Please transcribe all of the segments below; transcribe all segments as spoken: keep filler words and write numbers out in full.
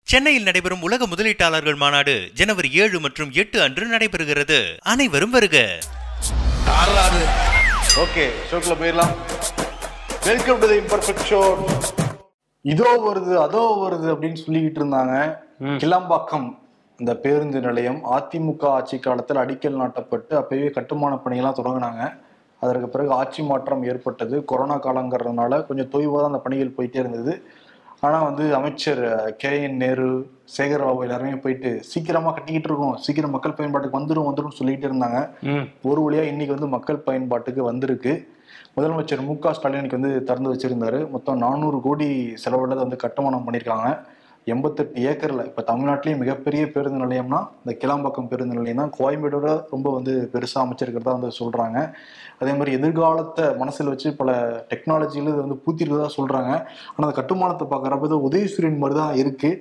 சென்னையில் நடைபெறும் உலக முதலீட்டாளர்கள் மாநாடு ஜனவரி ஏழு மற்றும் எட்டு அன்று நடைபெறுகிறது. அனைவரும் வருக. ஓகே, ஷோக்குள்ள போயிடலாம். Welcome to the imperfect show. இதோ வருது அதோ வருது அப்படின்னு சொல்லிக்கிட்டு இருந்தாங்க. கிளாம்பாக்கம் இந்த பேருந்து நிலையம் அதிமுக ஆட்சி காலத்தில் அடிக்கல் நாட்டப்பட்டு அப்பவே கட்டுமான பணிகள்லாம் தொடங்கினாங்க. அதற்கு பிறகு ஆட்சி மாற்றம் ஏற்பட்டது. கொரோனா காலங்கிறதுனால கொஞ்சம் தொய்வாக தான் அந்த பணிகள் போயிட்டே இருந்தது. ஆனால் வந்து அமைச்சர் கே என் நேரு, சேகர்பாபு எல்லாருமே போயிட்டு சீக்கிரமா கட்டிக்கிட்டு இருக்கோம், சீக்கிரம் மக்கள் பயன்பாட்டுக்கு வந்துடும் வந்துடும் சொல்லிட்டு இருந்தாங்க. ஒரு வழியா இன்னைக்கு வந்து மக்கள் பயன்பாட்டுக்கு வந்திருக்கு. முதலமைச்சர் மு க ஸ்டாலினுக்கு வந்து திறந்து வச்சிருந்தாரு. மொத்தம் நானூறு கோடி செலவுல வந்து கட்டுமானம் பண்ணியிருக்காங்க. எண்பத்தெட்டு ஏக்கர்ல. இப்ப தமிழ்நாட்டிலேயே மிகப்பெரிய பேருந்து நிலையம்னா இந்த கிளாம்பாக்கம் பேருந்து நிலையம் தான். கோயம்பேடோட ரொம்ப வந்து பெருசா அமைச்சிருக்கிறதா வந்து சொல்றாங்க. அதே மாதிரி எதிர்காலத்தை மனசில் வச்சு பல டெக்னாலஜியில வந்து பூத்திருக்கதா சொல்றாங்க. ஆனா அந்த கட்டுமானத்தை பாக்குறப்ப உதயசூரியன் மாதிரிதான் இருக்கு.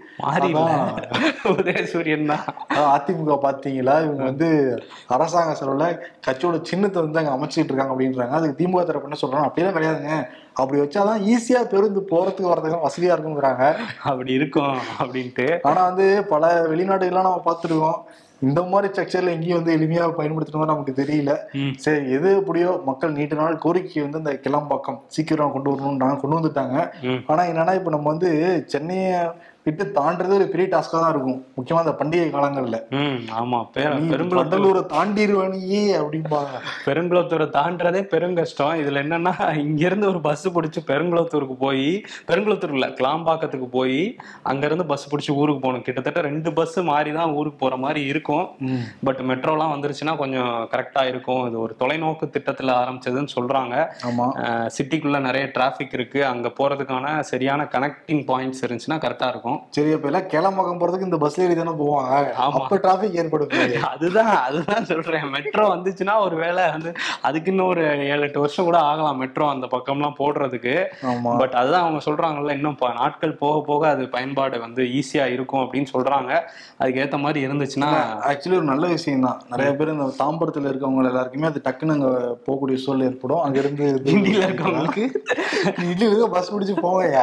உதயசூரியன் தான். அதிமுக பாத்தீங்களா, இவங்க வந்து அரசாங்க செலவுல கட்சியோட சின்னத்தை வந்து அங்க அமைச்சிட்டு இருக்காங்க அப்படின்றாங்க. அதுக்கு திமுக தரப்பு என்ன சொல்றாங்க, அப்படியெல்லாம் கிடையாதுங்க, அப்படி வச்சாதான் ஈஸியா பேருந்து போறதுக்கு வரதுக்கு வசதியா இருக்குங்கிறாங்க. அப்படி இருக்கும் அப்படின்ட்டு. ஆனா வந்து பல வெளிநாடுகள்லாம் நம்ம பார்த்துருக்கோம். இந்த மாதிரி ஸ்ட்ரக்சர்ல எங்கேயும் வந்து எளிமையா பயன்படுத்தின மாதிரி நமக்கு தெரியல. சரி, எது எப்படியோ மக்கள் நீண்ட நாள் கோரிக்கை வந்து இந்த கிளாம்பாக்கம் சீக்கிரம் கொண்டு வரணும்னு கொண்டு வந்துட்டாங்க. ஆனா என்னன்னா இப்ப நம்ம வந்து சென்னையை விட்டு தாண்டது ஒரு பெரிய டாஸ்கா தான் இருக்கும், முக்கியமா இந்த பண்டிகை காலங்கள்ல. ஆமா, பெருங்குளத்தூரை தாண்டிடுவானியே அப்படின்பாங்க. பெருங்குளத்தூரை தாண்டதே பெருங்கஷ்டம். இதுல என்னன்னா, இங்க இருந்து ஒரு பஸ் பிடிச்சி பெருங்குளத்தூருக்கு போய், பெருங்குளத்தூர்ல கிளாம்பாக்கத்துக்கு போய் அங்க இருந்து பஸ் பிடிச்சி ஊருக்கு போகணும். கிட்டத்தட்ட ரெண்டு பஸ் மாறி தான் ஊருக்கு போற மாதிரி இருக்கும். பட் மெட்ரோலாம் வந்துருச்சுன்னா கொஞ்சம் கரெக்டா இருக்கும். இது ஒரு தொலைநோக்கு திட்டத்துல ஆரம்பிச்சதுன்னு சொல்றாங்க. சிட்டிக்குள்ள நிறைய டிராபிக் இருக்கு, அங்க போறதுக்கான சரியான கனெக்டிங் பாயிண்ட்ஸ் இருந்துச்சுன்னா கரெக்டா இருக்கும். சரி, அப்ப எல்லாம் கிளம்பாக்கம் போறதுக்கு இந்த பஸ்ல ஏறி தானே போவாங்க. அப்ப டிராபிக் ஏற்படும். அதுதான் அதுதான் சொல்றேன். மெட்ரோ வந்துச்சுன்னா ஒரு வேலை வந்து அதுக்கு இன்னும் ஒரு ஏழு எட்டு வருஷம் கூட ஆகலாம் மெட்ரோ அந்த பக்கம்லாம் போடுறதுக்கு. பட் அதுதான் அவங்க சொல்றாங்கல்ல, இன்னும் நாட்கள் போக போக அது பயன்பாடு வந்து ஈஸியா இருக்கும் அப்படின்னு சொல்றாங்க. அதுக்கு ஏத்த மாதிரி இருந்துச்சுன்னா ஆக்சுவலி ஒரு நல்ல விஷயம் தான். நிறைய பேர் இந்த தாம்பரத்துல இருக்கவங்க எல்லாருக்குமே அது டக்குன்னு அங்க போகக்கூடிய சூழல் ஏற்படும். அங்க இருந்து திண்டியில இருக்கவங்களுக்கு இட்லி பஸ் பிடிச்சு போவையா,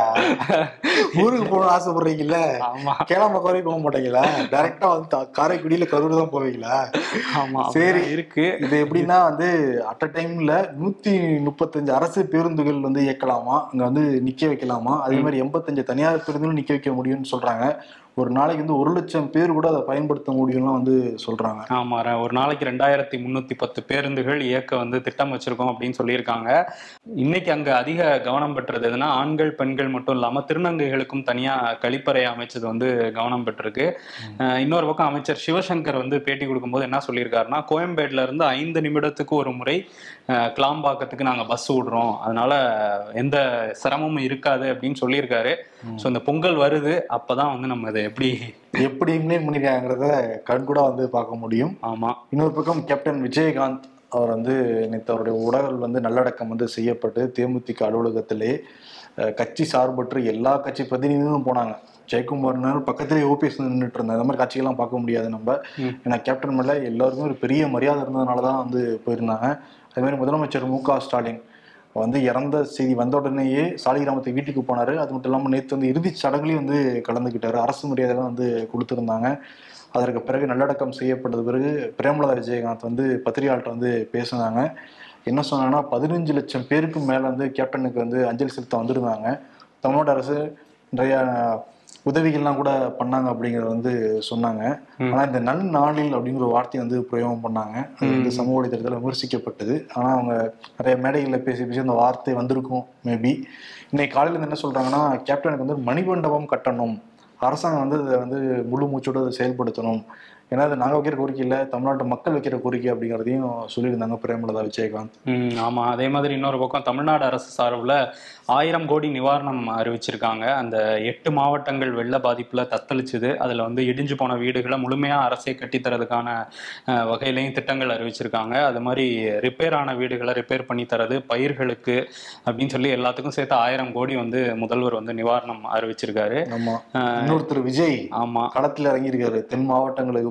ஊருக்கு போகணும்னு ஆசைப்படுறீங்கல்ல, கிளம்பாக்கம் வரைக்கும் போக மாட்டீங்களா, டைரக்டா வந்து காரைக்குடியில கரூர் தான் போவீங்களா? ஆமா, சரி இருக்கு. இது எப்படின்னா வந்து அட் அ டைம்ல நூத்தி முப்பத்தஞ்சு அரசு பேருந்துகள் வந்து இயக்கலாமா, அங்க வந்து நிக்க வைக்கலாமா. அதே மாதிரி எண்பத்தஞ்சு தனியார் பேருந்துகளும் நிக்க வைக்க முடியும்னு சொல்றாங்க. ஒரு நாளைக்கு வந்து ஒரு லட்சம் பேர் கூட அதை பயன்படுத்த முடியும்லாம் வந்து சொல்றாங்க. ஆமா, ஒரு நாளைக்கு ரெண்டாயிரத்தி முன்னூத்தி பத்து பேருந்துகள் இயக்க வந்து திட்டம் வச்சிருக்கோம் அப்படின்னு சொல்லியிருக்காங்க. இன்னைக்கு அங்க அதிக கவனம் பெற்றது எதுனா, ஆண்கள் பெண்கள் மட்டும் இல்லாம திருநங்கைகளுக்கும் தனியா கழிப்பறை அமைச்சது வந்து கவனம் பெற்றிருக்கு. இன்னொரு பக்கம் அமைச்சர் சிவசங்கர் வந்து பேட்டி கொடுக்கும்போது என்ன சொல்லியிருக்காருன்னா, கோயம்பேடுல இருந்து ஐந்து நிமிடத்துக்கு ஒரு முறை கிளாம்பாக்கத்துக்கு நாங்க பஸ் விடுறோம், அதனால எந்த சிரமமும் இருக்காது அப்படின்னு சொல்லியிருக்காரு. ஸோ இந்த பொங்கல் வருது, அப்பதான் வந்து நம்ம இதை எப்படி எப்படி இம்ப்ளிமெண்ட் பண்ணிருக்காங்கிறத கண்கூட வந்து பார்க்க முடியும். ஆமா. இன்னொரு பக்கம் கேப்டன் விஜயகாந்த் அவர் வந்து நேற்று அவருடைய உடல் வந்து நல்லடக்கம் வந்து செய்யப்பட்டு தேமுதிக அலுவலகத்திலே கட்சி சார்பற்று எல்லா கட்சி பிரதிநிதிகளும் போனாங்க. ஜெயக்குமார் பக்கத்திலே ஓபிஎஸ் நின்றுட்டு இருந்தாங்க. அந்த மாதிரி காட்சிகள்லாம் பார்க்க முடியாது நம்ம. ஏன்னா கேப்டன் மேல எல்லாருமே ஒரு பெரிய மரியாதை இருந்ததுனாலதான் வந்து போயிருந்தாங்க. அதே மாதிரி முதலமைச்சர் மு க ஸ்டாலின் வந்து இறந்த செய்தி வந்த உடனேயே சாலிகிராமத்தை வீட்டுக்கு போனாரு. அது மட்டும் இல்லாமல் நேற்று வந்து இறுதி சடங்குலையும் வந்து கலந்துக்கிட்டாரு. அரசு மரியாதைலாம் வந்து கொடுத்துருந்தாங்க. அதற்கு பிறகு நல்லடக்கம் செய்யப்பட்டது பிறகு பிரேமலதா விஜயகாந்த் வந்து பத்திரிகையாளர்கிட்ட வந்து பேசினாங்க. என்ன சொன்னாங்கன்னா, பதினஞ்சு லட்சம் பேருக்கு மேல வந்து கேப்டனுக்கு வந்து அஞ்சலி செலுத்த வந்திருந்தாங்க. தமிழ்நாடு அரசு நிறைய உதவிகள்லாம் கூட பண்ணாங்க அப்படிங்கறத வந்து சொன்னாங்க. ஆனா இந்த நன்னாளில் அப்படிங்கிற வார்த்தையை வந்து பிரயோகம் பண்ணாங்க. அது வந்து சமூக வலைதளத்தில் விமர்சிக்கப்பட்டது. ஆனா அவங்க நிறைய மேடைகளில் பேசி பேசி அந்த வார்த்தை வந்திருக்கும் மேபி. இன்னைக்கு காலையில இருந்து என்ன சொல்றாங்கன்னா, கேப்டனுக்கு வந்து மணிமண்டபம் கட்டணும், அரசாங்கம் வந்து அதை வந்து முழு மூச்சோடு அதை செயல்படுத்தணும், ஏன்னா அது நாங்கள் வைக்கிற கோரிக்கை இல்லை, தமிழ்நாட்டு மக்கள் வைக்கிற கோரிக்கை அப்படிங்கிறதையும் சொல்லியிருந்தாங்க பிரேமலதா விஜயகாந்த். ம் ஆமா. அதே மாதிரி இன்னொரு பக்கம் தமிழ்நாடு அரசு சார்பில் ஆயிரம் கோடி நிவாரணம் அறிவிச்சிருக்காங்க. அந்த எட்டு மாவட்டங்கள் வெள்ள பாதிப்புல தத்தளிச்சுது, அதுல வந்து இடிஞ்சு போன வீடுகளை முழுமையா அரசே கட்டித்தரதுக்கான வகையிலையும் திட்டங்கள் அறிவிச்சிருக்காங்க. அது மாதிரி ரிப்பேர் ஆன வீடுகளை ரிப்பேர் பண்ணி தரது, பயிர்களுக்கு அப்படின்னு சொல்லி எல்லாத்துக்கும் சேர்த்து ஆயிரம் கோடி வந்து முதல்வர் வந்து நிவாரணம் அறிவிச்சிருக்காரு. ஆமா, இன்னொருத்தர் விஜய் ஆமா களத்துல இறங்கியிருக்காரு. தென் மாவட்டங்களுக்கு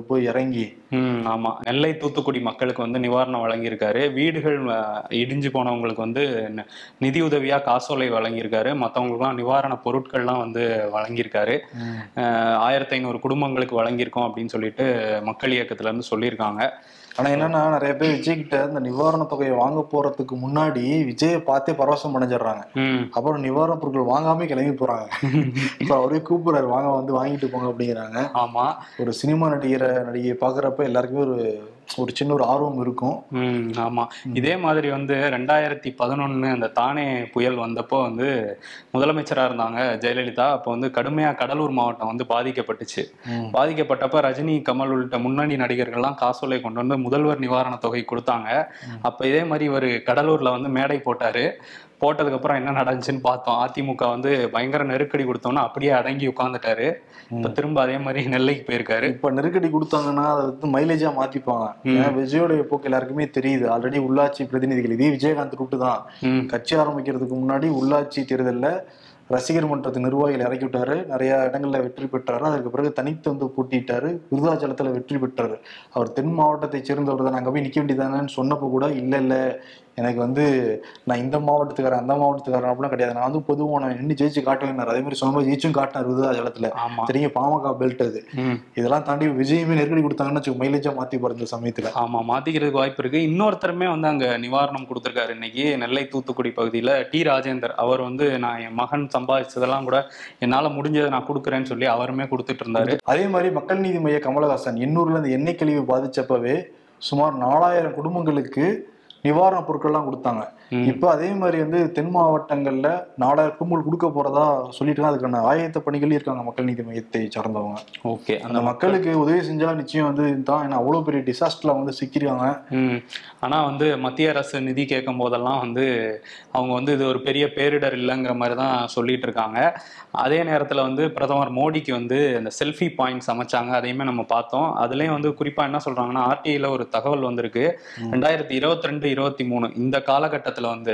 போய் இறங்கி. ம் ஆமா, நெல்லை தூத்துக்குடி மக்களுக்கு வந்து நிவாரணம் வழங்கியிருக்காரு. வீடுகள் இடிஞ்சு போனவங்களுக்கு வந்து நிதி உதவியா காசோலை வழங்கியிருக்காரு. மற்றவங்களுக்குலாம் நிவாரண பொருட்கள்லாம் வந்து வழங்கியிருக்காரு. ஆயிரத்தி ஐநூறு குடும்பங்களுக்கு வழங்கியிருக்கோம் அப்படின்னு சொல்லிட்டு மக்கள் இயக்கத்துல இருந்து சொல்லியிருக்காங்க. ஆனா என்னன்னா, நிறைய பேர் விஜய் கிட்ட இந்த நிவாரண தொகையை வாங்க போறதுக்கு முன்னாடி விஜயை பார்த்தே பரவசம் அடைஞ்சிடறாங்க. அப்புறம் நிவாரண பொருட்கள் வாங்காம கிளம்பி போறாங்க. இப்ப அவரே கூப்பிடுறாரு, வாங்க வந்து வாங்கிட்டு போங்க அப்படிங்கிறாங்க. ஆமா, ஒரு சினிமா நடிகரை நடிகை பாக்குறப்ப எல்லாருக்குமே ஒரு ஒரு சின்ன ஒரு ஆர்வம் இருக்கும். ம் ஆமா, இதே மாதிரி வந்து ரெண்டாயிரத்தி பதினொன்னு அந்த தானே புயல் வந்தப்போ வந்து முதலமைச்சரா இருந்தாங்க ஜெயலலிதா. அப்போ வந்து கடுமையா கடலூர் மாவட்டம் வந்து பாதிக்கப்பட்டுச்சு. பாதிக்கப்பட்டப்ப ரஜினி, கமல் உள்ளிட்ட முன்னணி நடிகர்கள்லாம் காசோலை கொண்டு வந்து முதல்வர் நிவாரண தொகை கொடுத்தாங்க. அப்ப இதே மாதிரி ஒரு கடலூர்ல வந்து மேடை போட்டாரு. போட்டதுக்கு அப்புறம் என்ன நடந்துச்சுன்னு பார்த்தோம். அதிமுக வந்து பயங்கர நெருக்கடி கொடுத்தோம்னா அப்படியே அடங்கி உட்கார்ந்துட்டாரு. இப்ப திரும்ப அதே மாதிரி நெல்லைக்கு போயிருக்காரு. இப்ப நெருக்கடி கொடுத்தாங்கன்னா அதை வந்து மைலேஜா மாத்திப்பாங்க. ஏன்னா விஜயோடைய போக்கு எல்லாருக்குமே தெரியுது. ஆல்ரெடி உள்ளாட்சி பிரதிநிதிகள் இதே விஜயகாந்த் ரூட்டு தான். கட்சி ஆரம்பிக்கிறதுக்கு முன்னாடி உள்ளாட்சி தேர்தலில் ரசிகர் மன்றத்து நிர்வாகிகள் இறக்கி விட்டாரு. நிறைய இடங்கள்ல வெற்றி பெற்றாரு. அதுக்கு பிறகு தனித்து வந்து போட்டிட்டாரு. விருதாச்சலத்துல வெற்றி பெற்றாரு. அவர் தென் மாவட்டத்தை சேர்ந்தவர் தான். அங்க போய் நிக்க வேண்டியதானு சொன்னப்போ கூட இல்ல இல்ல எனக்கு வந்து நான் இந்த மாவட்டத்துக்காரன் அந்த மாவட்டத்துக்காரன் அப்படிலாம் கிடையாது, நான் வந்து பொதுவான நின்று ஜெயிச்சு காட்டுவேன். அதே மாதிரி சொன்ன ஜெயிச்சும் காட்டினார் விருதாச்சலத்துல. தெரியும், பாமக பெல்ட் அது. இதெல்லாம் தாண்டி விஜயமே நெருக்கடி கொடுத்தாங்கன்னு மைலேஜா மாத்தி போற சமயத்துல. ஆமா, மாத்திக்கிறதுக்கு வாய்ப்பு இருக்கு. இன்னொருத்தருமே வந்து அங்க நிவாரணம் கொடுத்திருக்காரு. இன்னைக்கு நெல்லை தூத்துக்குடி பகுதியில டி ராஜேந்தர் அவர் வந்து நான் என் மகன் சம்பாதிச்சதெல்லாம் கூட என்னால முடிஞ்சதை நான் கொடுக்குறேன்னு சொல்லி அவருமே கொடுத்துட்டு இருந்தாரு. அதே மாதிரி மக்கள் நீதி மைய கமலஹாசன் எண்ணூர்ல இந்த எண்ணெய் கழிவு பாதிச்சப்பவே சுமார் நாலாயிரம் குடும்பங்களுக்கு நிவாரண பொருட்கள்லாம் கொடுத்தாங்க. இப்ப அதே மாதிரி வந்து தென் மாவட்டங்கள்ல நாலாயிரம் குடும்பங்கள் கொடுக்க போறதா சொல்லிட்டு அதுக்கான ஆயத்த பணிகள் இருக்காங்க மக்கள் நீதி மையத்தை சார்ந்தவங்க. ஓகே, அந்த மக்களுக்கு உதவி செஞ்சா நிச்சயம் வந்து தான். ஏன்னா அவ்வளவு பெரிய டிசாஸ்டர்ல வந்து சிக்கிறாங்க. ம் ஆனா வந்து மத்திய அரசு நிதி கேட்கும் போதெல்லாம் வந்து அவங்க வந்து இது ஒரு பெரிய பேரிடர் இல்லைங்கிற மாதிரி தான் சொல்லிட்டு இருக்காங்க. அதே நேரத்துல வந்து பிரதமர் மோடிக்கு வந்து அந்த செல்ஃபி பாயிண்ட்ஸ் அமைச்சாங்க. அதையுமே நம்ம பார்த்தோம். அதுலயும் வந்து குறிப்பா என்ன சொல்றாங்கன்னா, ஆர்டிஐல ஒரு தகவல் வந்திருக்கு. ரெண்டாயிரத்தி இருபத்தி ரெண்டு இருபத்தி மூணு இந்த காலகட்டத்தில் வந்து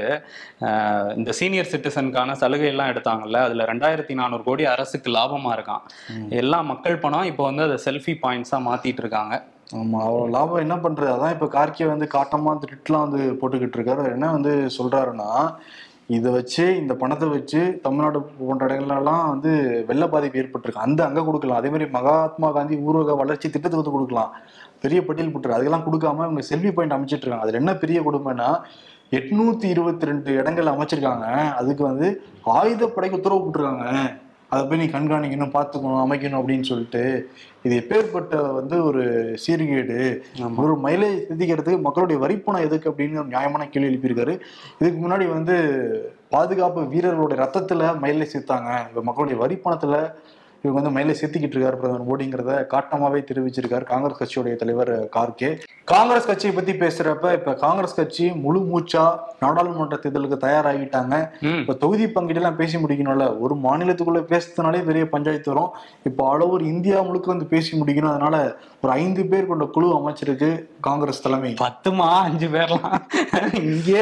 இந்த சீனியர் சிட்டிசனுக்கான சலுகை எல்லாம் எடுத்தாங்கல்ல, அதுல ரெண்டாயிரத்தி நானூறு கோடி அரசுக்கு லாபமா இருக்கான். எல்லா மக்கள் பணம் இப்போ வந்து அதை செல்ஃபி பாயிண்ட்ஸா மாத்திட்டு இருக்காங்க. ஆமா, அவ்வளோ லாபம் என்ன பண்றது? அதான் இப்ப கார்கே வந்து காட்டமா ட்விட்லாம் வந்து போட்டுக்கிட்டு இருக்காரு. என்ன வந்து சொல்றாருன்னா, இதை வச்சு இந்த பணத்தை வச்சு தமிழ்நாடு போன்ற இடங்கள்லாம் வந்து வெள்ள பாதிப்பு ஏற்பட்டிருக்கு, அந்த அங்க கொடுக்கலாம். அதே மாதிரி மகாத்மா காந்தி ஊரக வளர்ச்சி திட்டத்துக்கு வந்து கொடுக்கலாம். பெரிய பட்டியல் போட்டுரு. அதெல்லாம் கொடுக்காம இவங்க செல்ஃபி பாயிண்ட் அமைச்சிட்டு இருக்காங்க. அதுல என்ன பெரிய கொடுமைன்னா, எட்நூத்தி இருபத்தி ரெண்டு இடங்கள் அமைச்சிருக்காங்க. அதுக்கு வந்து ஆயுதப்படைக்கு உத்தரவு போட்டிருக்காங்க. அதை போய் நீ கண்காணிக்கணும், பார்த்துக்கணும், அமைக்கணும் அப்படின்னு சொல்லிட்டு. இது எப்பேற்பட்ட வந்து ஒரு சீர்கேடு. ஒரு மைலேஜ் சிந்திக்கிறதுக்கு மக்களுடைய வரிப்பணம் எதுக்கு அப்படின்னு நியாயமான கேள்வி எழுப்பியிருக்காரு. இதுக்கு முன்னாடி வந்து பாதுகாப்பு வீரர்களுடைய ரத்தத்துல மைலேஜ் சேர்த்தாங்க, இப்ப மக்களுடைய வரிப்பணத்துல இவங்க வந்து மயிலை சேர்த்திக்கிட்டு இருக்காரு பிரதமர் மோடிங்கிறத காட்டமாவே தெரிவிச்சிருக்காரு காங்கிரஸ் கட்சியுடைய தலைவர் கார்கே. காங்கிரஸ் கட்சியை பத்தி பேசுறப்ப இப்ப காங்கிரஸ் கட்சி முழு மூச்சா நாடாளுமன்ற தேர்தலுக்கு தயாராகிட்டாங்க. இப்ப தொகுதி பங்கீடெல்லாம் பேசி முடிக்கணும்ல. ஒரு மாநிலத்துக்குள்ள பேசுறதுனாலே பெரிய பஞ்சாயத்து வரும். இப்போ ஆல் ஓவர் இந்தியா முழுக்க வந்து பேசி முடிக்கணும். அதனால ஒரு ஐந்து பேர் கொண்ட குழு அமைச்சிருக்கு காங்கிரஸ் தலைமை. பத்துமா அஞ்சு பேர்லாம் இங்கே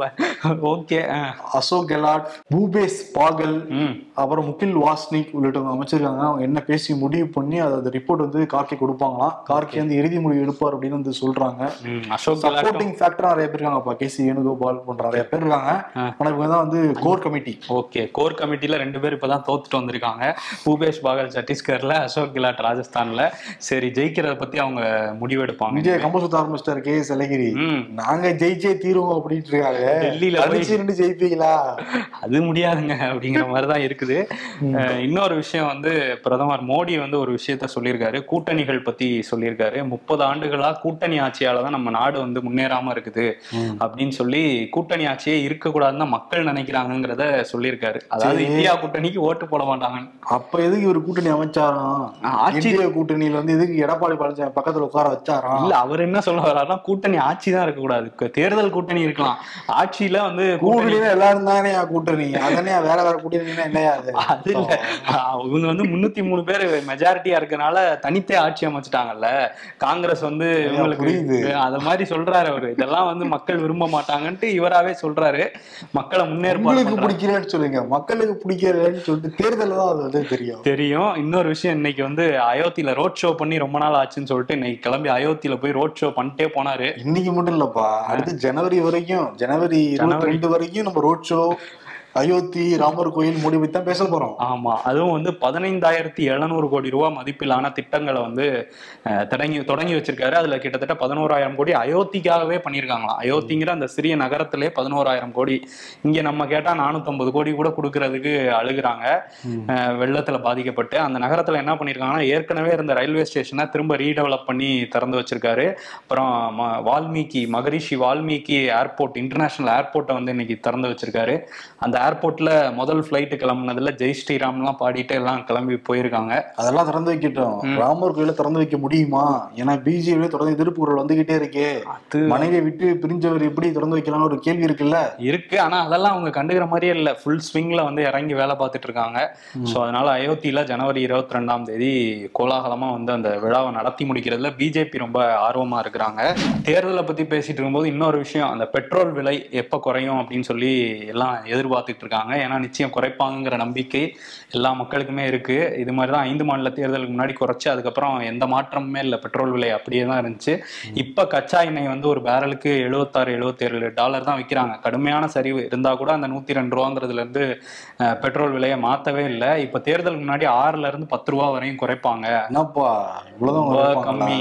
ஓகே. அசோக் கெலாட், பூபேஷ் பாகல், அப்புறம் முகில் வாஸ்னிக் உள்ளிட்டவங்க அமைச்சிருக்காங்க. அவங்க என்ன பேசி முடிவு பண்ணி அதை ரிப்போர்ட் வந்து கார்கே கொடுப்பாங்களாம். கார்கே வந்து இறுதி முடிவு எடுப்பார் அப்படின்னு வந்து சொல்றாங்க. சப்போர்ட்டிங் ஃபேக்டரா நிறைய பேர் இருக்காங்கப்பா. கே சி வேணுகோபால் போன்ற நிறைய பேர் இருக்காங்க. ஆனா இவங்க தான் வந்து கோர் கமிட்டி. ஓகே, கோர் கமிட்டில ரெண்டு பேர் இப்பதான் தோத்துட்டு வந்திருக்காங்க. பூபேஷ் பாகல் சத்தீஸ்கர்ல, அசோக் கெலாட் ராஜஸ்தான்ல. சரி, ஜெயிக்கிறத பத்தி அவங்க முடிவெடுப்பாங்க. விஜய் கம்பசுத்த ஆரம்பிச்சிட்டாரு கே எஸ் அழகிரி. நாங்க ஜெயிச்சே தீருவோம் அப்படின்ட்டு இருக்காங்க. டெல்லியில போய் ஜெயிப்பீங்களா? அது முடியாதுங்க அப்படிங்கிற மாதிரிதான் இருக்குது. இன்னொரு விஷயம் வந்து பிரதமர் மோடி வந்து ஒரு விஷயத்த சொல்லியிருக்காரு. கூட்டணிகள் பத்தி சொல்லியிருக்காரு. முப்பது ஆண்டுகளா கூட்டணி ஆட்சியாலதான் நம்ம நாடு வந்து முன்னேறாம இருக்குது அப்படின்னு சொல்லி, கூட்டணி ஆட்சியே இருக்கக்கூடாதுன்னு மக்கள் நினைக்கிறாங்கிறத சொல்லியிருக்காரு. அதாவது இந்தியா கூட்டணிக்கு ஓட்டு போட மாட்டாங்க. அப்ப எதுக்கு இவர் கூட்டணி அமைச்சாராம்? ஆட்சி கூட்டணியில வந்து எதுக்கு எடப்பாடி பழனிசாமி பக்கத்துல உட்கார வச்சாராம்? இல்ல, அவர் என்ன சொல்ல வர்றாருன்னா, கூட்டணி ஆட்சி தான் இருக்கக்கூடாது, தேர்தல் கூட்டணி இருக்கலாம், ஆட்சியில வந்து கூட்டணி எல்லாரும் தானே கூட்டணி, அதனே வேற வேற கூட்டணி இல்லையா? அது இல்ல, இவங்க வந்து முன்னூத்தி மூணு பேர் மெஜாரிட்டியா இருக்கனால தனித்தே ஆட்சி அமைச்சிட்டாங்கல்ல காங்கிரஸ் வந்து இவங்களுக்கு. அத மாதிரி சொல்றாரு அவரு. இதெல்லாம் வந்து மக்கள் விரும்ப மாட்டாங்கன்ட்டு இவராவே சொல்றாரு. மக்களை முன்னேற்பாடு பிடிக்கிறேன்னு சொல்லுங்க, மக்களுக்கு பிடிக்கிறேன்னு சொல்லிட்டு தேர்தல் தான் அது வந்து தெரியும் தெரியும். இன்னொரு விஷயம், இன்னைக்கு வந்து அயோத்தியில ரோட் ஷோ பண்ணி ரொம்ப நாள் ஆச்சுன்னு சொல்லிட்டு இன்னைக்கு கிளம்பி அயோத்தியில போய் ரோட் ஷோ பண்ணிட்டே போனாரு. இன்னைக்கு மட்டும் இல்லப்பா, அடுத்து ஜனவரி வரைக்கும், ஜனவரி இருபத்தி ரெண்டு வரைக்கும் நம்ம ரோட் ஷோ அயோத்தி ராமர் கோயில் முடிவு தான் பேச போறோம். ஆமா, அதுவும் வந்து பதினைந்தாயிரத்தி எழுநூறு கோடி ரூபாய் மதிப்பிலான திட்டங்களை வந்து தொடங்கி தொடங்கி வச்சிருக்காரு. அதுல கிட்டத்தட்ட பதினோராயிரம் கோடி அயோத்திக்காகவே பண்ணியிருக்காங்களாம். அயோத்திங்கிற அந்த சிறிய நகரத்திலே பதினோராயிரம் கோடி. இங்க நம்ம கேட்டா நானூத்தி ஐம்பது கோடி கூட கொடுக்கறதுக்கு அழுகுறாங்க. வெள்ளத்துல பாதிக்கப்பட்டு அந்த நகரத்துல என்ன பண்ணிருக்காங்கன்னா, ஏற்கனவே இருந்த ரயில்வே ஸ்டேஷனை திரும்ப ரீடெவலப் பண்ணி திறந்து வச்சிருக்காரு. அப்புறம் வால்மீகி மகரிஷி வால்மீகி ஏர்போர்ட், இன்டர்நேஷனல் ஏர்போர்ட்டை வந்து இன்னைக்கு திறந்து வச்சிருக்காரு. அந்த ஏர்போர்ட்ல முதல் பிளைட் கிளம்புனதுல ஜெய் ஸ்ரீராம் எல்லாம் பாடிட்டு எல்லாம் கிளம்பி போயிருக்காங்க. அதெல்லாம் திறந்து வைக்கட்டும். ராமர் கோயில திறந்து வைக்க முடியுமா? ஏன்னா பிஜேபி தொடர்ந்து எதிர்ப்பு குரல் வந்துகிட்டே இருக்கே. மனைவியை விட்டு பிரிஞ்சவர் எப்படி திறந்து வைக்கலாம்னு ஒரு கேள்வி இருக்குல்ல. இருக்கு. ஆனா அதெல்லாம் அவங்க கண்டுக்கிற மாதிரியே இல்ல. ஃபுல் ஸ்விங்ல வந்து இறங்கி வேலை பார்த்துட்டு இருக்காங்க. சோ அதனால அயோத்தியில ஜனவரி இருபத்தி ரெண்டாம் தேதி கோலாகலமா வந்து அந்த விழாவை நடத்தி முடிக்கிறதுல பிஜேபி ரொம்ப ஆர்வமா இருக்கிறாங்க. தேர்தலை பத்தி பேசிட்டு இருக்கும்போது இன்னொரு விஷயம், அந்த பெட்ரோல் விலை எப்ப குறையும் அப்படின்னு சொல்லி எல்லாம் எதிர்பார்த்துட்டு இருக்காங்க. ஏன்னா நிச்சயம் குறைப்பாங்கிற நம்பிக்கை எல்லா மக்களுக்குமே இருக்கு. இது மாதிரிதான் ஐந்து மாநில தேர்தலுக்கு முன்னாடி குறைச்சு அதுக்கப்புறம் எந்த மாற்றமுமே இல்லை, பெட்ரோல் விலை அப்படியே தான் இருந்துச்சு. இப்ப கச்சா எண்ணெய் வந்து ஒரு பேரலுக்கு எழுபத்தாறு எழுபத்தி ஏழு டாலர் தான் விற்கிறாங்க. கடுமையான சரிவு இருந்தா கூட அந்த நூத்தி ரெண்டு ரூபாங்கிறதுல இருந்து பெட்ரோல் விலையை மாத்தவே இல்லை. இப்ப தேர்தலுக்கு முன்னாடி ஆறுல இருந்து பத்து ரூபா வரையும் குறைப்பாங்க. என்னப்பா இவ்வளவுதான் கம்மி,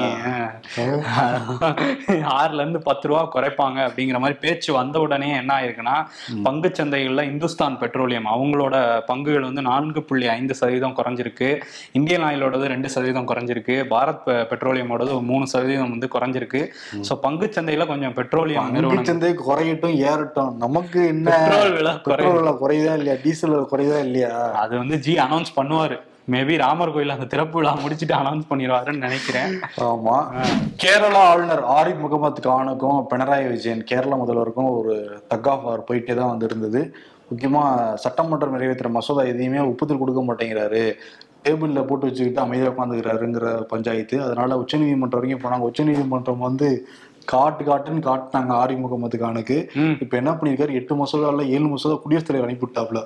ஆறுல இருந்து பத்து ரூபா குறைப்பாங்க அப்படிங்கிற மாதிரி பேச்சு வந்த உடனே என்ன ஆயிருக்குன்னா, பங்கு சந்தைகள்ல இந்துஸ்தான் பெட்ரோலியம் அவங்களோட பங்குகள் வந்து நான்கு புள்ளி ஐந்து சதவீதம் குறைஞ்சிருக்கு. இந்தியன் ஆயிலோடது ரெண்டு சதவீதம் குறைஞ்சிருக்கு. பாரத் பெட்ரோலியமோடது மூணு சதவீதம் வந்து குறைஞ்சிருக்கு. சோ பங்கு சந்தையில கொஞ்சம் பெட்ரோலியம் நிறுவனம் சந்தை குறையட்டும் ஏறட்டும், நமக்கு என்ன பெட்ரோல் விலை குறையுதா இல்லையா, டீசல் குறையுதா இல்லையா, அது வந்து ஜி அனௌன்ஸ் பண்ணுவாரு. மேபி ராமர் கோயில் அந்த திறப்பு விழா முடிச்சுட்டு அனௌன்ஸ் பண்ணிடுவாருன்னு நினைக்கிறேன். ஆமா. கேரளா ஆளுநர் ஆரிஃப் முகமது கானுக்கும் பினராயி விஜயன் கேரள முதல்வருக்கும் ஒரு தக் ஆஃப் வார் போயிட்டே தான் வந்து இருந்தது. முக்கியமா சட்டமன்றம் நிறைவேற்றுற மசோதா எதையுமே ஒப்புதல் கொடுக்க மாட்டேங்கிறாரு, டேபிள்ல போட்டு வச்சுக்கிட்டு அமைதியாக உட்காந்துக்கிறாருங்கிற பஞ்சாயத்து. அதனால உச்சநீதிமன்றம் வரைக்கும் போனாங்க. உச்சநீதிமன்றம் வந்து காட்டு காட்டுன்னு காட்டினாங்க ஆரிஃப் முகமது கானுக்கு. இப்ப என்ன பண்ணிருக்காரு, எட்டு மசோதால ஏழு மசோதா குடியரசுத் தலைவர் அனுப்பிவிட்டாப்ல.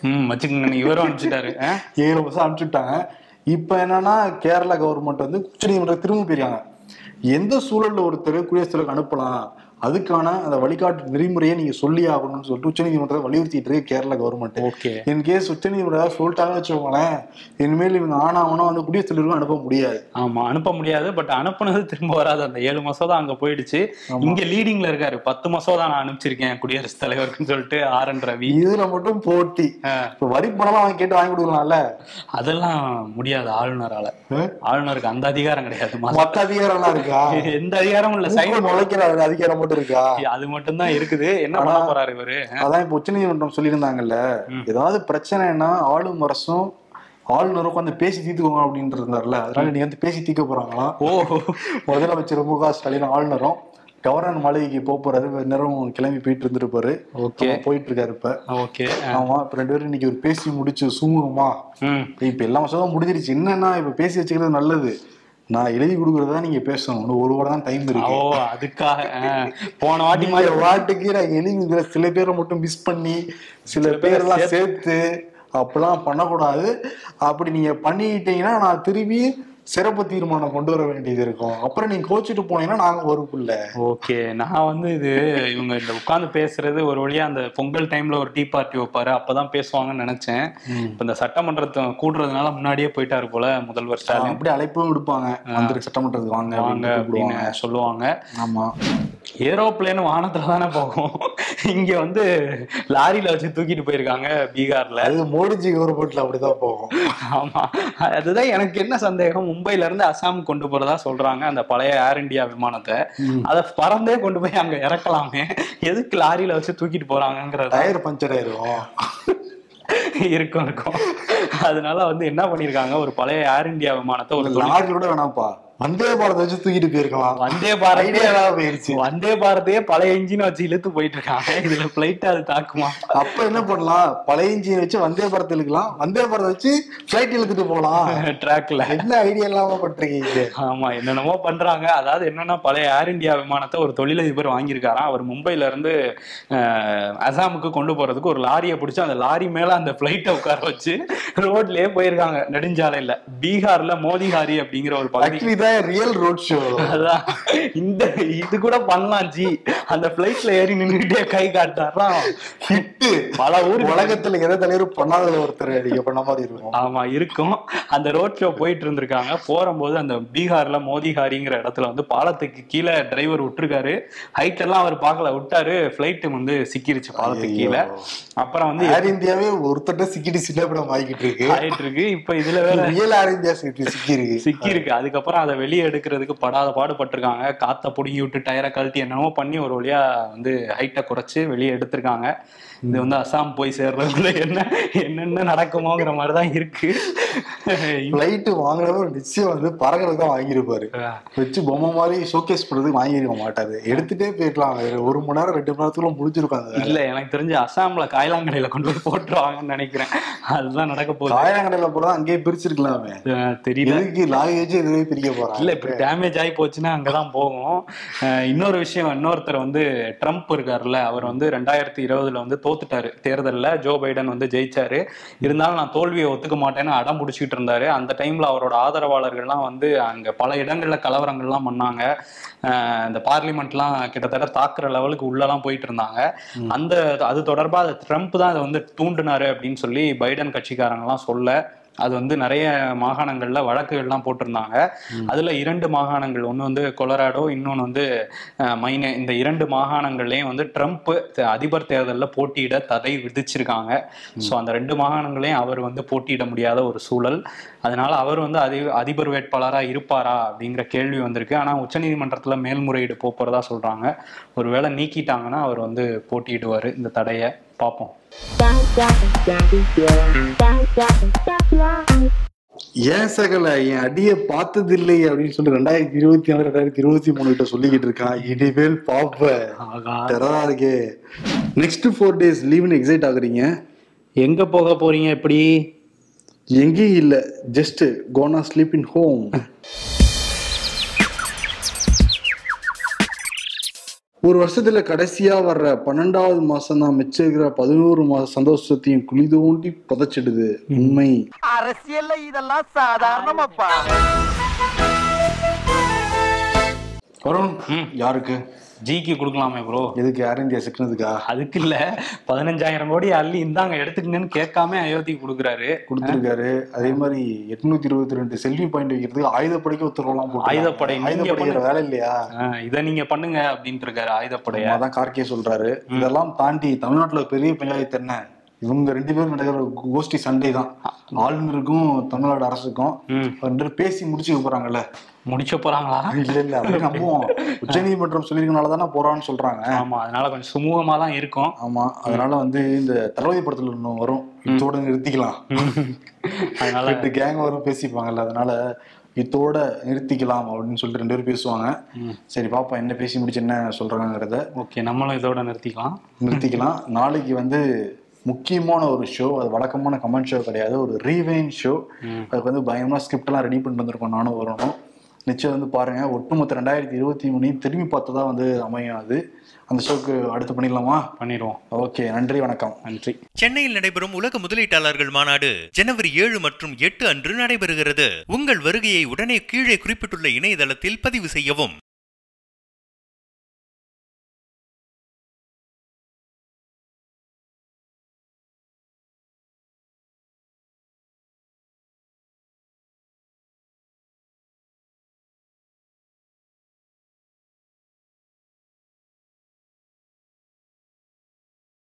இவரும் அனுப்பிச்சுட்டாரு. ஏழு மசோதா அனுப்பிச்சுட்டாங்க. இப்ப என்னன்னா கேரளா கவர்மெண்ட் வந்து உச்சநீதிமன்றம் திரும்ப போயிருக்காங்க. எந்த சூழல்ல ஒருத்தர் குடியரசுத் தலைவர் அனுப்பலாம், அதுக்கான அந்த வழிகாட்டு நெறிமுறையை நீங்க சொல்லி ஆகணும்னு சொல்லிட்டு உச்சநீதிமன்றத்தை வலியுறுத்திட்டு இருக்கு கேரள கவர்மெண்ட். ஓகே, என் கேஸ் உச்சநீதிமன்றம் சொல்லிட்டாங்கன்னு வச்சுக்கோங்களேன், இனிமேல் இவங்க ஆனாவனா வந்து குடியரசுத் தலைவரும் அனுப்ப முடியாது. ஆமா, அனுப்ப முடியாது. பட் அனுப்புனது திரும்ப வராது. அந்த ஏழு மசோதா அங்க போயிடுச்சு. இங்க லீடிங்ல இருக்காரு, பத்து மசோதா நான் அனுப்பிச்சிருக்கேன் குடியரசுத் தலைவருக்குன்னு சொல்லிட்டு ஆர் என் ரவி. இதுல மட்டும் போட்டி. இப்ப வரி பணம் அவங்க கேட்டு வாங்கி கொடுக்கலாம்ல, அதெல்லாம் முடியாது ஆளுநரால. ஆளுநருக்கு அந்த அதிகாரம் கிடையாது. மத்த அதிகாரம் எல்லாம் இருக்கா? எந்த அதிகாரமும் இல்ல. சைடு முளைக்கிற அதிகாரம் மட்டும் இருக்கா? அது மட்டும் தான் இருக்குது. என்ன பண்ண போறாரு இவரு? அதான் இப்ப உச்சநீதிமன்றம் சொல்லியிருந்தாங்கல்ல, ஏதாவது பிரச்சனைனா ஆளும் அரசும் ஆளுநரும் உட்காந்து பேசி தீர்த்துக்கோங்க அப்படின்னு இருந்தாருல, அதனால நீ வந்து பேசி தீர்க்க போறாங்களா? ஓ, முதலமைச்சர் மு க ஸ்டாலின் ஆளுநரும் கவர்னர் மாளிகைக்கு போக போறாரு. நேரம் கிளம்பி போயிட்டு இருந்திருப்பாரு. ஓகே, போயிட்டு இருக்காரு இப்ப. ஓகே, ஆமா. இப்ப ரெண்டு பேரும் இன்னைக்கு ஒரு பேசி முடிச்சு சுமூகமா. இப்ப எல்லா மசோதா முடிஞ்சிருச்சு. என்னன்னா இப்ப பேசி வச்சுக்கிறது நல்லது. நான் எழுதி கொடுக்கறதா நீங்க பேசணும். ஒரு வாரம் தான் டைம் இருக்கு. ஓ, அதுக்காக போன வாட்டி மாதிரி வாட்டுக்கு நான் எழுதி சில பேரை மட்டும் மிஸ் பண்ணி சில பேரெல்லாம் சேர்த்து அப்படிலாம் பண்ணக்கூடாது. அப்படி நீங்க பண்ணிக்கிட்டீங்கன்னா நான் திரும்பி சிறப்பு தீர்மானம் கொண்டு வர வேண்டியது இருக்கும். அப்புறம் நீங்க கோச்சிட்டு போனீங்கன்னா நாங்க பொறுப்புல்ல. ஓகே, நான் வந்து இது இவங்க இந்த உட்கார்ந்து பேசுறது ஒரு வழியா அந்த பொங்கல் டைம்ல ஒரு டீ பார்ட்டி வைப்பாரு, அப்பதான் பேசுவாங்கன்னு நினைச்சேன். இப்ப இந்த சட்டமன்றத்தை கூடுறதுனால முன்னாடியே போயிட்டாரு போல முதல்வர் ஸ்டாலின். அப்படி அழைப்பும் விடுப்பாங்க, வந்து சட்டமன்றத்துக்கு வாங்க வாங்க அப்படின்னு சொல்லுவாங்க. ஆமா, ஏரோப்ளேன் வானத்துல தானே போகும், இங்க வந்து லாரியில வச்சு தூக்கிட்டு போயிருக்காங்க பீகார்ல. அது மோடிஜி கவர்மெண்ட்ல அப்படிதான் போகும். ஆமா, அதுதான் எனக்கு என்ன சந்தேகம், மும்பைல இருந்து அசாம் கொண்டு போறதா சொல்றாங்க அந்த பழைய ஏர் இந்தியா விமானத்தை. அத பறந்தே கொண்டு போய் அங்க இறக்கலாமே, எதுக்கு லாரியில வச்சு தூக்கிட்டு போறாங்கிறது. டயர் பஞ்சர் ஆயிரும் இருக்கும் இருக்கும். அதனால வந்து என்ன பண்ணிருக்காங்க, ஒரு பழைய ஏர் இந்தியா விமானத்தை ஒரு லாரி கூட வேணாம்ப்பா, வந்தே பாரத் வச்சு தூக்கிட்டு போயிருக்கலாம். வந்தே பாரத் போயிருச்சு. வந்தே பாரதே பழைய இன்ஜின் வச்சு இழுத்து போயிட்டு இருக்காங்க. இதுல பிளைட் அது தாக்குமா? அப்ப என்ன பண்ணலாம், பழைய இன்ஜின் வச்சு வந்தே பாரத் இழுக்கலாம், வந்தே பாரத் வச்சு பிளைட் இழுத்துட்டு போலாம் ட்ராக்ல. என்ன ஐடியா இல்லாம பண்றீங்க? ஆமா, என்னென்னமோ பண்றாங்க. அதாவது என்னன்னா, பழைய ஏர் இந்தியா விமானத்தை ஒரு தொழிலதிபர் வாங்கியிருக்காராம். அவர் மும்பைல இருந்து அசாமுக்கு கொண்டு போறதுக்கு ஒரு லாரியை பிடிச்சி அந்த லாரி மேல அந்த பிளைட்டை உட்கார வச்சு ரோட்லயே போயிருக்காங்க நெடுஞ்சாலையில. பீகார்ல மோதிஹாரி அப்படிங்கிற ஒரு பகுதி ரியல் ரோட் ஷோ. அதான் இந்த இது கூட பண்ணலாம் ஜி. அந்த பிளைட்ல ஏறி நின்றுட்டே கை காட்டாராம். பல ஊர் உலகத்துல எதை தலைவர் பண்ணாத ஒருத்தர் நீங்க பண்ண மாதிரி இருக்கும். ஆமா இருக்கும். அந்த ரோட் ஷோ போயிட்டு இருந்திருக்காங்க. போகும்போது அந்த பீகார்ல மோதிஹாரிங்கிற இடத்துல வந்து பாலத்துக்கு கீழே டிரைவர் விட்டுருக்காரு. ஹைட் எல்லாம் அவர் பார்க்கல, விட்டாரு. பிளைட் வந்து சிக்கிருச்சு பாலத்துக்கு கீழே. அப்புறம் வந்து ஏர் இந்தியாவே ஒருத்தட்ட சிக்கிட்டு சின்னப்படம் ஆகிட்டு இருக்கு ஆயிட்டு இருக்கு. இப்ப இதுல வேற ரியல் ஏர் இந்தியா சிக்கி இருக்கு சிக்கி இருக்கு. அதுக்கப்புறம் அதை வெளியே எடுக்கிறதுக்கு படாத பாடுபட்டிருக்காங்க. காத்த புடுங்கி விட்டு டயரை கழட்டி என்னென்னமோ பண்ணி ஒரு வழியா வந்து ஹைட்டை குறைச்சு வெளியே எடுத்திருக்காங்க. இது வந்து அசாம் போய் சேர்றதுல என்ன என்னென்ன நடக்குமோங்கிற மாதிரிதான் இருக்கு. பிளைட் வாங்குறவர் நிச்சயம் வந்து பறக்கிறதுக்கு தான் வாங்கியிருப்பாரு. வச்சு பொம்மை மாதிரி ஷோகேஸ் பண்றதுக்கு வாங்கிருக்க மாட்டாரு. எடுத்துட்டே போயிடலாம். ஒரு மணி நேரம் ரெண்டு மணி நேரத்துக்குள்ள முடிஞ்சிருக்காங்க. இல்ல, எனக்கு தெரிஞ்சு அசாம்ல காயலாங்கடையில கொண்டு போய் போட்டுருவாங்கன்னு நினைக்கிறேன். அதுதான் நடக்க போகுது. காயலாங்கடையில போறதா அங்கேயே பிரிச்சிருக்கலாமே. தெரியல, லாகேஜ் எதுவே பிரிக்க போறாங்க. இல்ல இப்ப டேமேஜ் ஆகி போச்சுன்னா அங்கதான் போகும். இன்னொரு விஷயம், இன்னொருத்தர் வந்து ட்ரம்ப் இருக்காருல்ல, அவர் வந்து ரெண்டாயிரத்தி இருபதுல வந்து தோத்துட்டாரு தேர்தலில். ஜோ பைடன் வந்து ஜெயிச்சாரு. இருந்தாலும் நான் தோல்வியை ஒத்துக்க மாட்டேன்னு அடம் பிடிச்சிட்டு இருந்தாரு. அந்த டைம்ல அவரோட ஆதரவாளர்கள்லாம் வந்து அங்க பல இடங்கள்ல கலவரங்கள்லாம் பண்ணாங்க. இந்த பார்லிமெண்ட்லாம் கிட்டத்தட்ட தாக்குற லெவலுக்கு உள்ளெல்லாம் போயிட்டு இருந்தாங்க. அந்த அது தொடர்பா ட்ரம்ப் தான் அதை வந்து தூண்டினாரு அப்படின்னு சொல்லி பைடன் கட்சிக்காரங்க எல்லாம் சொல்ல, அது வந்து நிறைய மாகாணங்கள்ல வழக்குகள்லாம் போட்டிருந்தாங்க. அதுல இரண்டு மாகாணங்கள், ஒன்று வந்து கொலராடோ, இன்னொன்று வந்து மைனே. இந்த இரண்டு மாகாணங்கள்லையும் வந்து ட்ரம்ப் அதிபர் தேர்தலில் போட்டியிட தடை விதிச்சிருக்காங்க. ஸோ அந்த ரெண்டு மாகாணங்களையும் அவர் வந்து போட்டியிட முடியாத ஒரு சூழல். அதனால அவர் வந்து அதி அதிபர் வேட்பாளராக இருப்பாரா அப்படிங்கிற கேள்வி வந்திருக்கு. ஆனால் உச்சநீதிமன்றத்தில் மேல்முறையீடு போறதா சொல்றாங்க. ஒருவேளை நீக்கிட்டாங்கன்னா அவர் வந்து போட்டியிடுவார் இந்த தடையை. பார்ப்போம். ஏன் சகல என் அடிய பார்த்தது இல்லை அப்படின்னு சொல்லி ரெண்டாயிரத்தி இருபத்தி நாலு ரெண்டாயிரத்தி இருபத்தி மூணு கிட்ட சொல்லிக்கிட்டு இருக்கான். இனிமேல் பாப்பா இருக்கே. நெக்ஸ்ட் ஃபோர் டேஸ் லீவ்னு எக்ஸைட் ஆகுறீங்க. எங்க போக போறீங்க? எப்படி? எங்கேயும் இல்ல, just gonna sleep in home. ஒரு வருஷத்துல கடைசியா வர்ற பன்னெண்டாவது மாசம் தான் மிச்சம் இருக்கிற பதினோரு மாச சந்தோஷத்தையும் குழி தோண்டி புதைச்சிடுது. உண்மை. அரசியல்ல இதெல்லாம் சாதாரணமாப்பா. வருண், யாருக்கு? ஜிக்கு கொடுக்கலாமே ப்ரோ. எதுக்கு? ஏர் இந்தியா சிக்கினதுக்கா? அதுக்கு இல்ல, பதினஞ்சாயிரம் கோடி அள்ளி இந்தாங்க எடுத்துக்கங்கன்னு கேட்காம அயோத்திக்கு கொடுக்குறாரு கொடுத்துருக்காரு. அதே மாதிரி எட்நூத்தி இருபத்தி ரெண்டு செல்ஃபி பாயிண்ட் வைக்கிறதுக்கு ஆயுதப்படைக்கு உத்தரவுலாம் போட்டு. ஆயுதப்படை ஆயுதப்படைக்கிற வேலை இல்லையா? இதை நீங்க பண்ணுங்க அப்படின்ட்டு இருக்காரு ஆயுதப்படைய. அதான் கார்கே சொல்றாரு. இதெல்லாம் தாண்டி தமிழ்நாட்டுல பெரிய பஞ்சாயத்து என்ன, இவங்க ரெண்டு பேரும் நடக்கிற கோஷ்டி சண்டை தான். ஆளுநருக்கும் தமிழ்நாடு அரசுக்கும் ரெண்டு பேரும் பேசி முடிச்சுக்க போறாங்கல்ல. முடிச்ச போறாங்களா? இல்ல இல்ல, அப்படி நம்புவோம். உச்ச நீதிமன்றம் சொல்லிருக்கனாலதானே போறான்னு சொல்றாங்க. ஆமா, அதனால கொஞ்சம் சுமூகமா தான் இருக்கும். ஆமா, அதனால வந்து இந்த தளபதி படத்துல இன்னும் வரும், இதோட நிறுத்திக்கலாம். அதனால ரெண்டு கேங் வரும் பேசிப்பாங்கல்ல, அதனால இதோட நிறுத்திக்கலாம் அப்படின்னு சொல்லிட்டு ரெண்டு பேரும் பேசுவாங்க. சரி பாப்பா என்ன பேசி முடிச்சு என்ன சொல்றாங்கிறத. ஓகே, நம்மளும் இதோட நிறுத்திக்கலாம் நிறுத்திக்கலாம் நாளைக்கு வந்து முக்கியமான ஒரு ஷோ. அது வழக்கமான கமெண்ட் ஷோ கிடையாது, ஒரு ரீவைன் ஷோ. அதுக்கு வந்து பயங்கரமா ஸ்கிரிப்ட் எல்லாம் ரெடி பண்ணிட்டு வந்திருக்கோம். நானும் வரணும். நிச்சயம் வந்து பாருங்க. ஒட்டுமொத்த ரெண்டாயிரத்தி இருபத்தி மூணையும் திரும்பி பார்த்ததா வந்து அமையும். அது அந்த ஷோக்கு அடுத்து பண்ணிடலாமா? பண்ணிடுவோம். ஓகே, நன்றி, வணக்கம். நன்றி. சென்னையில் நடைபெறும் உலக முதலீட்டாளர்கள் மாநாடு ஜனவரி ஏழு மற்றும் எட்டு அன்று நடைபெறுகிறது. உங்கள் வருகையை உடனே கீழே குறிப்பிட்டுள்ள இணையதளத்தில் பதிவு செய்யவும்.